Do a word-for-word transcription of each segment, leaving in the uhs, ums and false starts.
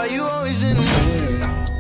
Why you always in the mood?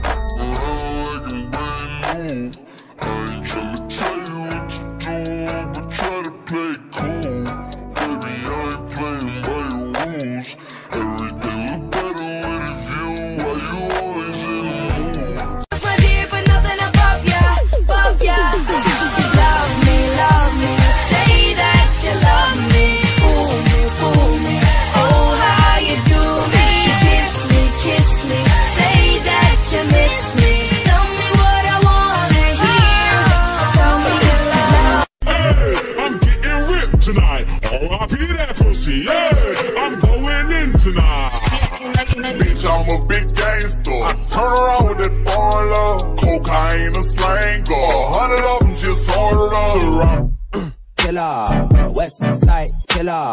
I ain't tryna tell you what to do, but try to play it cool. Baby, I ain't playing by your rules. Everything look better with a view. Why you always in the mood? That's my dear, but nothing above ya, above ya. Love me, love me, say that you love me. Fool me, fool me, oh how you do me. Kiss me, kiss me, say that you miss me. Tell me what I wanna hear. Tell me you love. Hey, I'm getting ripped tonight. R I P that pussy, yeah. I'm going in tonight. Bitch, I'm a big gangster. I turn around with that foreign love. Cocaine, a slang, go. A hundred of them just ordered up. Killer, West Side Killer.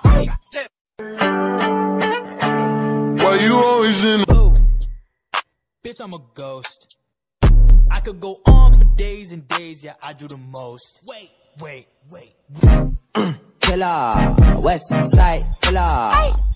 Why you always in the Ooh. Bitch, I'm a ghost. I could go on for days and days, yeah, I do the most. Wait, wait, wait. Killer, West Side Killer.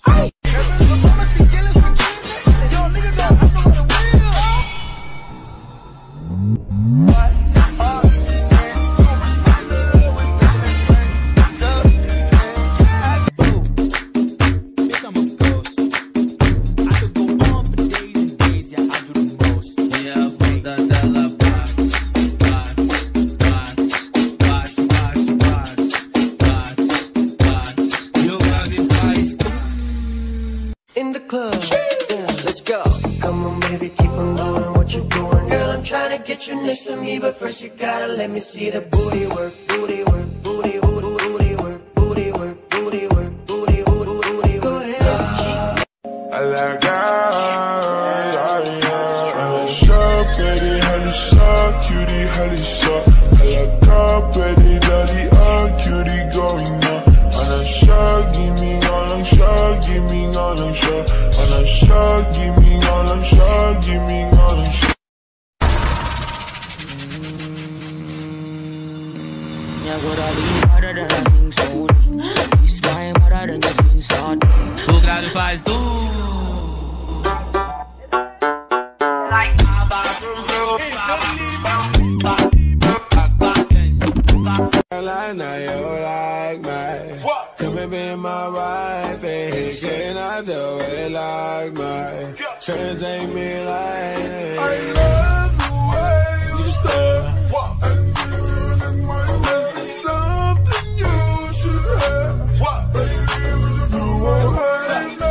Bitch, I'm a ghost. I could go on for days and days, yeah, I do the most. Yeah, wait. Da, da, la, box, box, box, box, box, box, box, box. You got me feisty. In the club, yeah, let's go. Come on, baby, keep on doing what you're doing. Girl, I'm trying to get you next to me, but first you gotta let me see the booty work, booty work, booty, booty, booty work, booty work, booty work, booty, booty, booty. Go ahead. I like I shop, baby, halisa, cutie, halisa. I like up, baby, daddy, ah, cutie, going on. And I shot, give me all I'm shot, give me all I'm shot. And I shot, give me all I'm shot, give me all I'm shot. Yeah, good, I'll be harder than I think so. He's my mother than just been started. Who got me feisty? I know you like me. Come and be my wife, and he cannot do it like me. Can't take me like I love the way you stare. And you in my life is something you should have. Baby, you won't hurt me.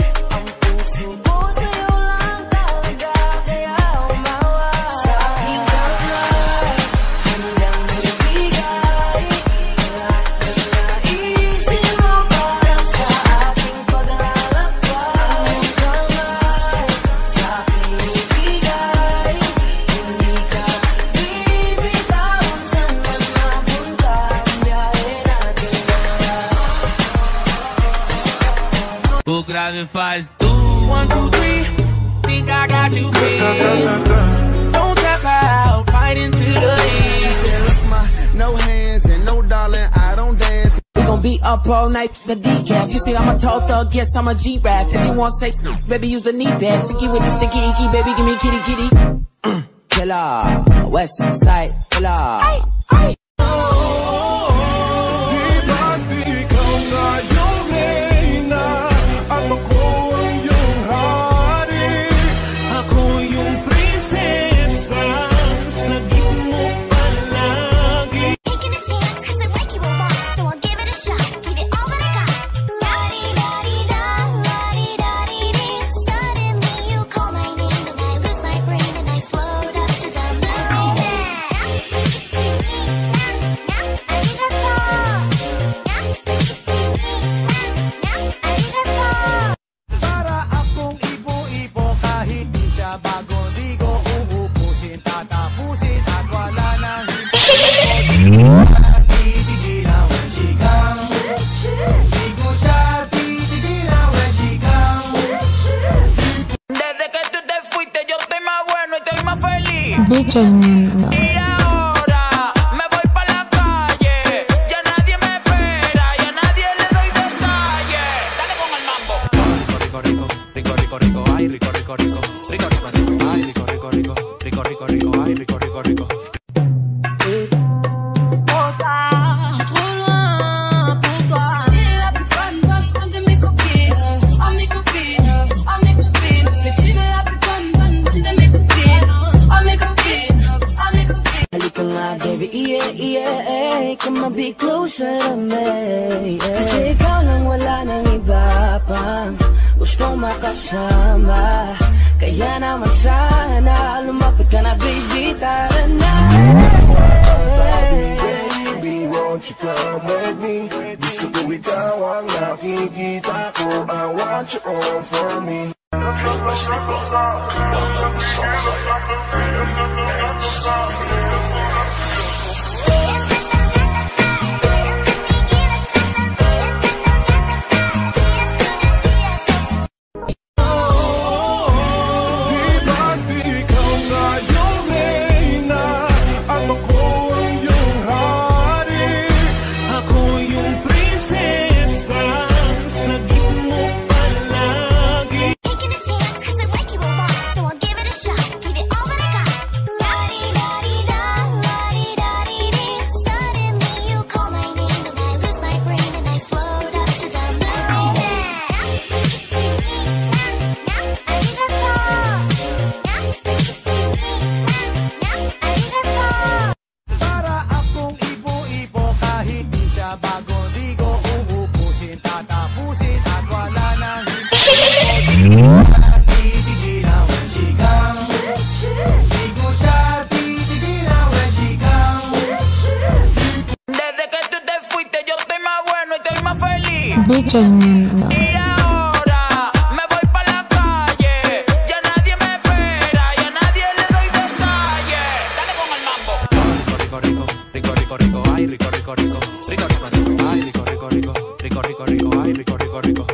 Who grave faz tu? One, two, three. Think I got you beat. Don't tap out, fight into the end. She said, look, my no hands and no darling, I don't dance. We gon' be up all night, the decaf. You see, I'm a tall thug, yes, I'm a G-Rap. If you want sex, baby, use the knee pad. Sticky with the sticky icky, baby, give me kitty kitty. Killer, West Side Killer. Bitch, no. Y ahora me voy pa' la calle. Ya nadie me espera, ya nadie le doy detalle. Dale con el mambo. Rico, rico, rico, rico, rico, rico, ay, rico. rico, rico, rico, rico, rico, rico, ay, rico, rico, rico, rico, rico, rico, ay, rico, rico, rico. Baby, yeah, yeah, come on, be closer to me, yeah. Kasi ikaw lang wala nang iba pang gustong makasama. Kaya naman sana lumapit ka na, baby, tara na. Baby, won't you come with me? Gusto ko ikaw ang nakikita ko. I want you all for me. Bitch, I mean, no. Y ahora me voy pa' la calle. Ya nadie me espera, ya nadie le doy detalles. Dale con el mambo. Rico, rico, rico, rico, rico, rico, ay, rico, rico, rico, rico, rico, rico, ay, rico, rico, rico, rico, rico, rico, ay, rico, rico, rico.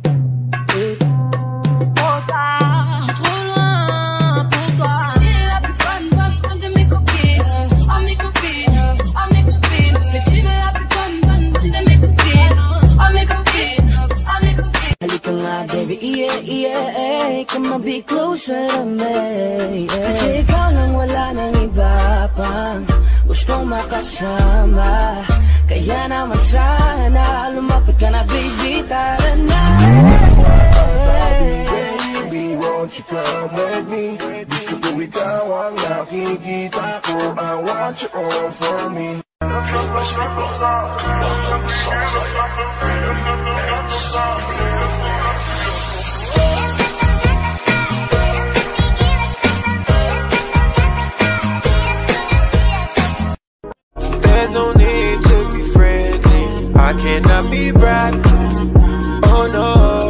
Baby, yeah, yeah, come on, be closer to me, yeah. Kasi ikaw lang wala nang iba pang gustong makasama. Kaya naman sana lumapit ka na, baby, tara na. Baby, won't you come with me? Gusto ko ikaw ang nakikita ko. I want you all for me. There's no need to be friendly. I cannot be bribed. Oh no.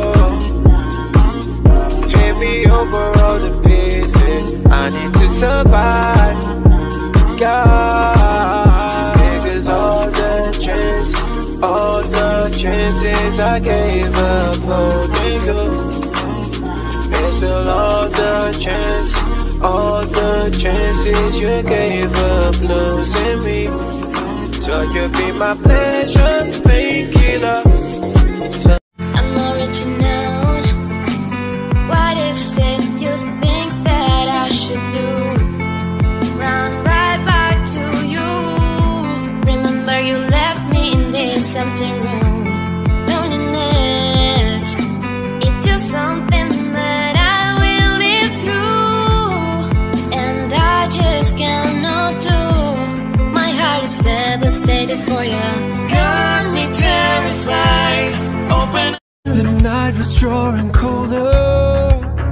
Hand me over all the pieces. I need to survive. God, because all the chances, all the chances I gave up holding you. And still all the chances, all the chances you gave up losing me. So you be my pleasure, painkiller. I'm original. What is it you think that I should do? Run right back to you. Remember you left me in this empty room. Loneliness, it's just something that I will live through. And I just cannot do. My heart is devastated for you. Got me terrified. Open. The night was drawing colder.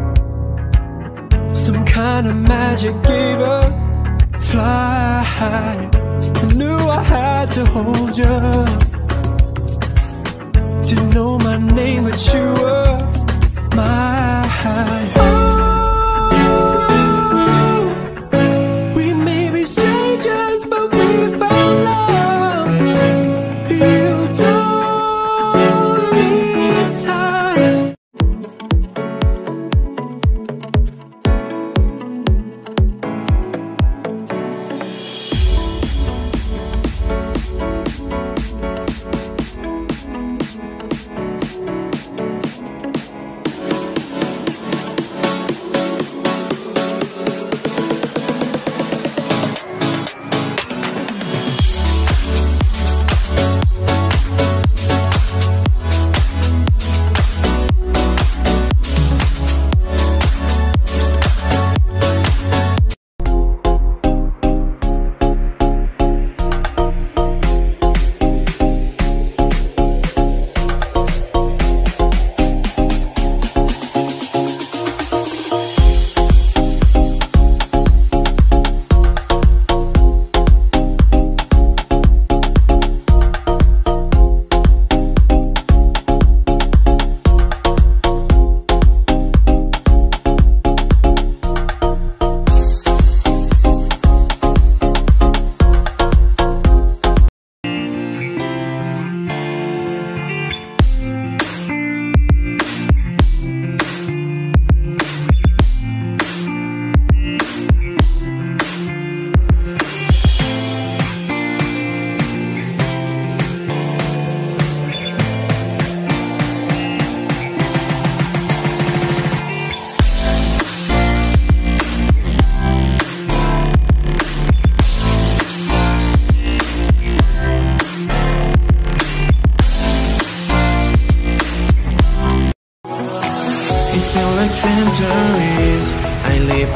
Some kind of magic gave us fly. I knew I had to hold you. Didn't know my name, but you were my high. We may be strangers, but we found love. You don't need time.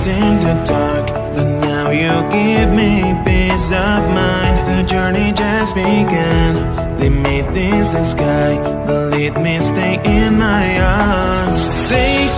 lost in the dark, but now you give me peace of mind. The journey just began. Limit is the sky, but let me stay in my arms. Take